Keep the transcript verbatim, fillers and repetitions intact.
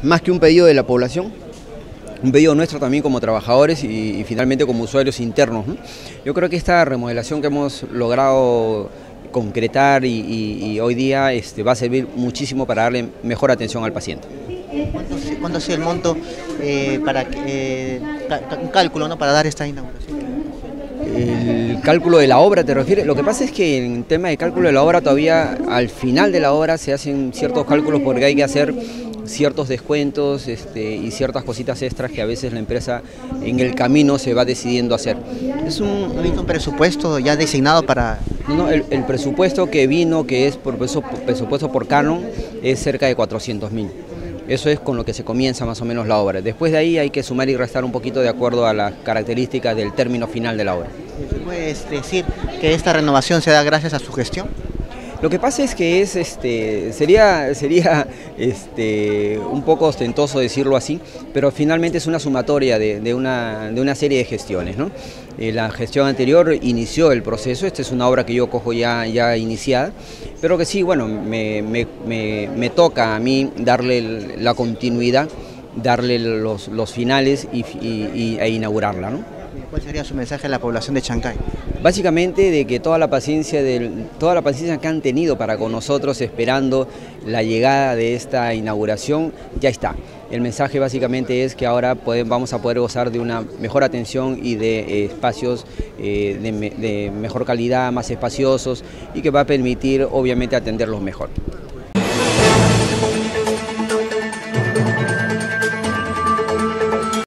más que un pedido de la población, un pedido nuestro también como trabajadores y, y finalmente como usuarios internos, ¿no? Yo creo que esta remodelación que hemos logrado concretar y, y, y hoy día este, va a servir muchísimo para darle mejor atención al paciente. ¿Cuánto, cuánto ha sido el monto eh, para eh, un cálculo, ¿no?, para dar esta inauguración? El cálculo de la obra, ¿te refieres? Lo que pasa es que en tema de cálculo de la obra todavía al final de la obra se hacen ciertos cálculos porque hay que hacer ciertos descuentos este, y ciertas cositas extras que a veces la empresa en el camino se va decidiendo hacer. Es un, ¿No hay un presupuesto ya designado para...? No, el, el presupuesto que vino, que es por presupuesto por Canon, es cerca de cuatrocientos mil. Eso es con lo que se comienza más o menos la obra. Después de ahí hay que sumar y restar un poquito de acuerdo a las características del término final de la obra. ¿Puedes decir que esta renovación se da gracias a su gestión? Lo que pasa es que es, este, sería, sería este, un poco ostentoso decirlo así, pero finalmente es una sumatoria de, de, una, de una serie de gestiones, ¿no? Eh, la gestión anterior inició el proceso, esta es una obra que yo cojo ya, ya iniciada, pero que sí, bueno, me, me, me, me toca a mí darle la continuidad, darle los, los finales y, y, y, e inaugurarla, ¿no? ¿Cuál sería su mensaje a la población de Chancay? Básicamente de que toda la paciencia del, toda la paciencia que han tenido para con nosotros esperando la llegada de esta inauguración ya está. El mensaje básicamente es que ahora podemos, vamos a poder gozar de una mejor atención y de eh, espacios eh, de, de mejor calidad, más espaciosos y que va a permitir obviamente atenderlos mejor.